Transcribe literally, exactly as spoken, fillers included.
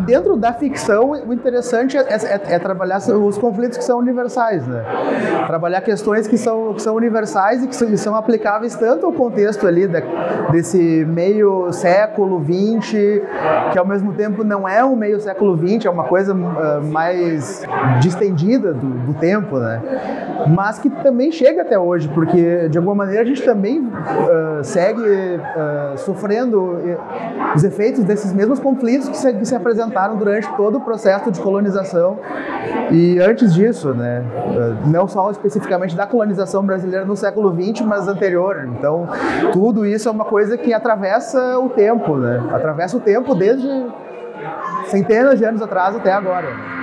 dentro da ficção, o interessante é, é, é trabalhar os conflitos que são universais, né? Trabalhar questões que são, que são universais e que são, que são aplicáveis tanto ao contexto ali da, desse meio século vinte, que ao mesmo tempo não é um meio século vinte, é uma coisa uh, mais distendida do, do tempo, né? Mas que também chega até hoje, porque de alguma maneira a gente também uh, segue uh, sofrendo os efeitos desses mesmos conflitos que se, que se apresentaram durante todo o processo de colonização e antes disso, né? Uh, não só especificamente da colonização brasileira no século vinte, mas anterior. Então, tudo isso é uma coisa que atravessa o tempo, né? Atravessa o tempo desde centenas de anos atrás até agora.